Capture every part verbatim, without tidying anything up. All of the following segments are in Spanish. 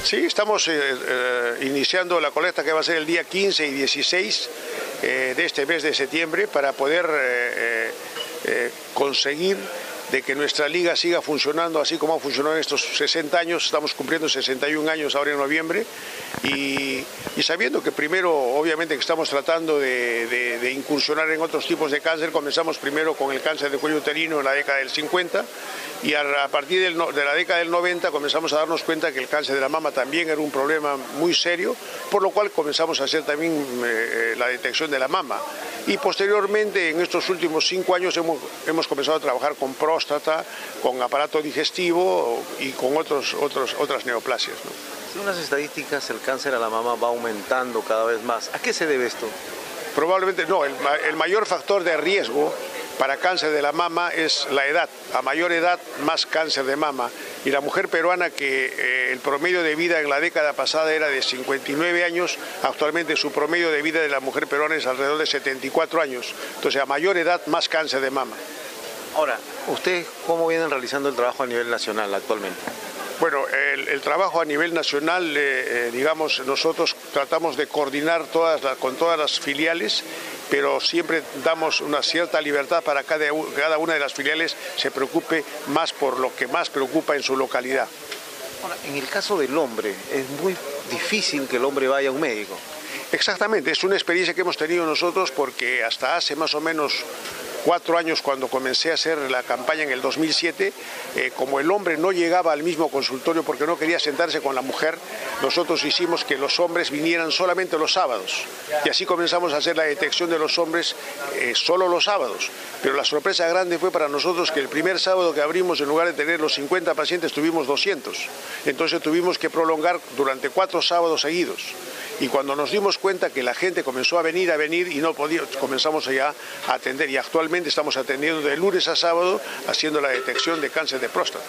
Sí, estamos eh, eh, iniciando la colecta que va a ser el día quince y dieciséis eh, de este mes de septiembre para poder eh, eh, conseguir de que nuestra liga siga funcionando así como ha funcionado en estos sesenta años. Estamos cumpliendo sesenta y un años ahora en noviembre y, y sabiendo que primero obviamente que estamos tratando de, de, de incursionar en otros tipos de cáncer. Comenzamos primero con el cáncer de cuello uterino en la década del cincuenta y a, a partir del, de la década del noventa comenzamos a darnos cuenta que el cáncer de la mama también era un problema muy serio, por lo cual comenzamos a hacer también eh, la detección de la mama. Y posteriormente, en estos últimos cinco años, hemos, hemos comenzado a trabajar con próstata, con aparato digestivo y con otros, otros, otras neoplasias, ¿no? Según las estadísticas, el cáncer a la mama va aumentando cada vez más. ¿A qué se debe esto? Probablemente no, el, el mayor factor de riesgo para cáncer de la mama es la edad. A mayor edad, más cáncer de mama. Y la mujer peruana, que eh, el promedio de vida en la década pasada era de cincuenta y nueve años, actualmente su promedio de vida de la mujer peruana es alrededor de setenta y cuatro años. Entonces, a mayor edad, más cáncer de mama. Ahora, ¿ustedes cómo vienen realizando el trabajo a nivel nacional actualmente? Bueno, el, el trabajo a nivel nacional, eh, eh, digamos, nosotros tratamos de coordinar todas la, con todas las filiales, pero siempre damos una cierta libertad para que cada, cada una de las filiales se preocupe más por lo que más preocupa en su localidad. Ahora, en el caso del hombre, es muy difícil que el hombre vaya a un médico. Exactamente, es una experiencia que hemos tenido nosotros porque hasta hace más o menos cuatro años, cuando comencé a hacer la campaña en el dos mil siete, eh, como el hombre no llegaba al mismo consultorio porque no quería sentarse con la mujer, nosotros hicimos que los hombres vinieran solamente los sábados. Y así comenzamos a hacer la detección de los hombres eh, solo los sábados. Pero la sorpresa grande fue para nosotros que el primer sábado que abrimos, en lugar de tener los cincuenta pacientes, tuvimos doscientos. Entonces tuvimos que prolongar durante cuatro sábados seguidos. Y cuando nos dimos cuenta que la gente comenzó a venir, a venir y no podía, comenzamos ya a atender. Y actualmente estamos atendiendo de lunes a sábado haciendo la detección de cáncer de próstata.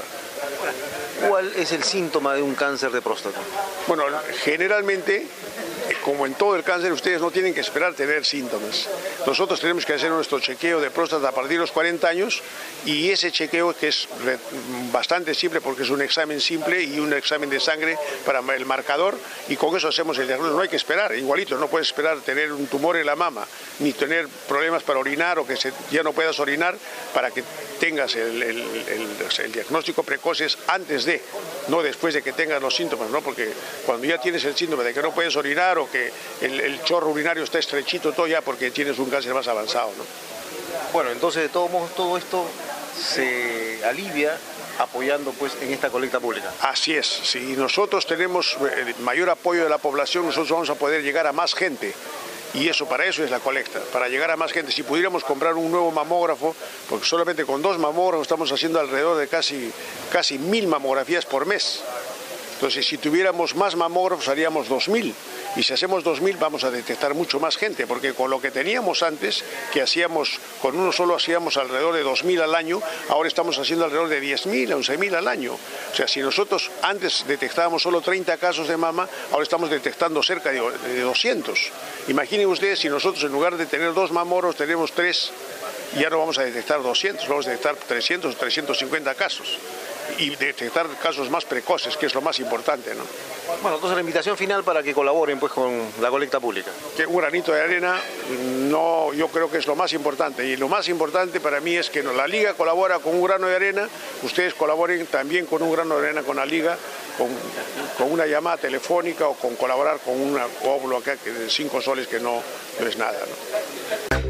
¿Cuál es el síntoma de un cáncer de próstata? Bueno, generalmente, como en todo el cáncer, ustedes no tienen que esperar tener síntomas. Nosotros tenemos que hacer nuestro chequeo de próstata a partir de los cuarenta años y ese chequeo, que es bastante simple porque es un examen simple y un examen de sangre para el marcador, y con eso hacemos el diagnóstico. No hay que esperar, igualito, no puedes esperar tener un tumor en la mama ni tener problemas para orinar o que se, ya no puedas orinar para que tengas el, el, el, el diagnóstico precoz es antes de, no después de que tengas los síntomas, ¿no? Porque cuando ya tienes el síntoma de que no puedes orinar o que el, el chorro urinario está estrechito, todo ya porque tienes un cáncer más avanzado, ¿no? Bueno, entonces de todos modos todo esto se alivia apoyando pues en esta colecta pública. Así es, si nosotros tenemos el mayor apoyo de la población, nosotros vamos a poder llegar a más gente. Y eso, para eso es la colecta, para llegar a más gente. Si pudiéramos comprar un nuevo mamógrafo, porque solamente con dos mamógrafos estamos haciendo alrededor de casi, casi mil mamografías por mes. Entonces, si tuviéramos más mamógrafos, haríamos dos mil. Y si hacemos dos mil, vamos a detectar mucho más gente, porque con lo que teníamos antes, que hacíamos, con uno solo hacíamos alrededor de dos mil al año, ahora estamos haciendo alrededor de diez mil, once mil al año. O sea, si nosotros antes detectábamos solo treinta casos de mama, ahora estamos detectando cerca de, de doscientos. Imaginen ustedes si nosotros en lugar de tener dos mamógrafos tenemos tres, y ya no vamos a detectar doscientos, vamos a detectar trescientos o trescientos cincuenta casos. Y detectar casos más precoces, que es lo más importante, ¿no? Bueno, entonces la invitación final para que colaboren pues con la colecta pública. Que un granito de arena, no, yo creo que es lo más importante. Y lo más importante para mí es que la Liga colabora con un grano de arena, ustedes colaboren también con un grano de arena con la Liga, con, con una llamada telefónica o con colaborar con un óvulo acá de cinco soles que no, no es nada, ¿no?